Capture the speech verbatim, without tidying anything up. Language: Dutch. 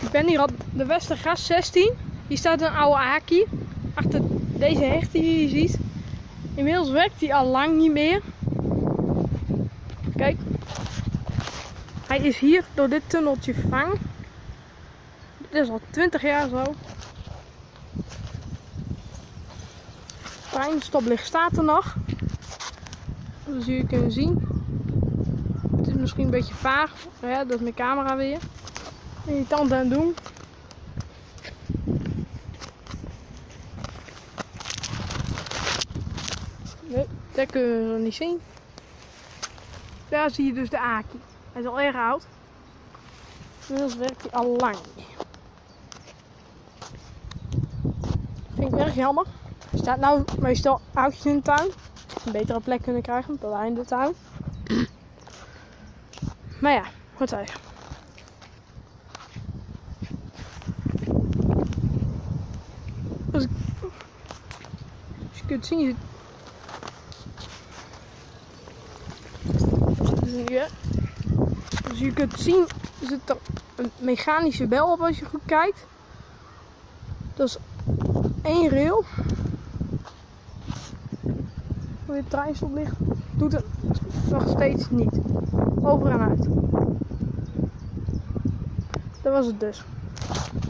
Ik ben hier op de Westergas zestien. Hier staat een oude Aki. Achter deze hecht die je hier ziet. Inmiddels werkt hij al lang niet meer. Kijk. Hij is hier door dit tunneltje vervangen. Dit is al twintig jaar zo. Het treinstoplicht staat er nog. Zoals jullie kunnen zien. Het is misschien een beetje vaag. Ja, dat is mijn camera weer. Irritant aan het doen. Nee, dat kunnen we niet zien. Daar zie je dus de Aki. Hij is al erg oud. Inmiddels werkt hij al lang. Vind ik erg jammer. Er staat nou meestal oudjes in de tuin. Een betere plek kunnen krijgen, bij wij in de tuin. Maar ja, wat zeg je. Als, ik, als je kunt zien, ja. Dus je kunt zien, zit er een mechanische bel op als je goed kijkt. Dat is één rail. Hoe je treinstoplicht doet het nog steeds niet. Over en uit. Dat was het dus.